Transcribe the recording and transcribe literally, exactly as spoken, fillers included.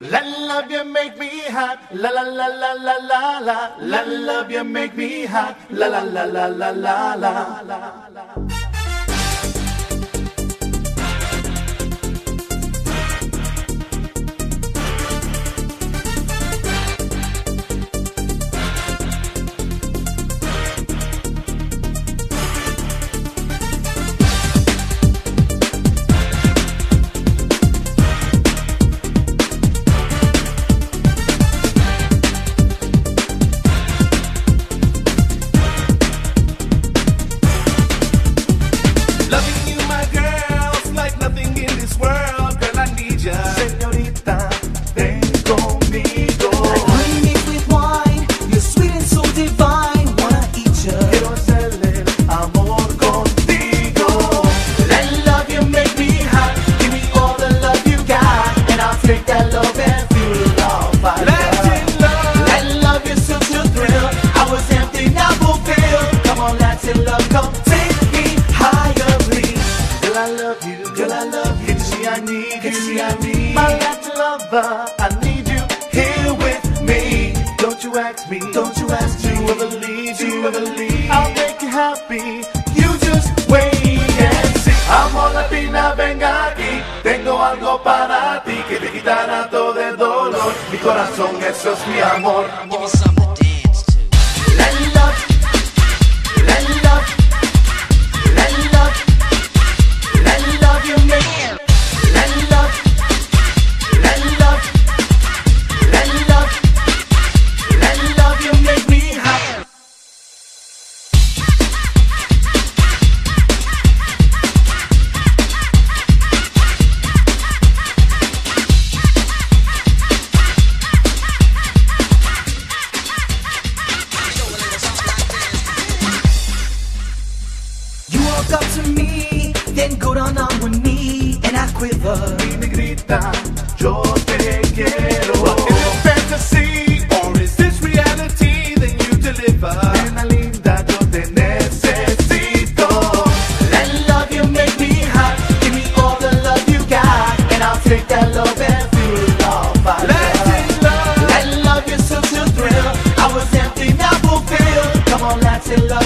La love you make me hot, la la la la la la la. La love you make me hot, la la la la la la la. Loving you, my girl's like nothing in this world. Girl, I need ya. Señorita, ven conmigo. Like honey mixed with wine, you're sweet and so divine. Wanna eat ya. Quiero hacer el amor contigo. Let love you make me hot. Give me all the love you got, and I'll take that love and fuel it all fire. Latin love. Let love you such a thrill. I was empty, now fulfilled. Come on, Latin love, come take me higher, please. Girl, I love you. Girl, I love you. Can you see I need Can you? you see I need My Latin lover, I need you here with me. Don't you ask me. Don't you ask to me. ever leave. To ever leave. I'll make you happy. You just wait and see. Amor latina, venga aquí. Tengo algo para ti que te quitará todo el dolor. Mi corazón, eso es mi amor. Give me something to dance to. Let love, let love, let love, let love you make me. Let love, let love, let love, let love you make me happy. You walk up to me, then go down on one knee, and I quiver. Y me grita, yo te quiero. Is it fantasy or is this reality? Then you deliver. Nena linda, yo te necesito. Let love you make me hot. Give me all the love you got, and I'll take that love and fuel it all fire. Latin love. Let love you such a thrill. I was empty, now fulfilled. Come on, Latin love.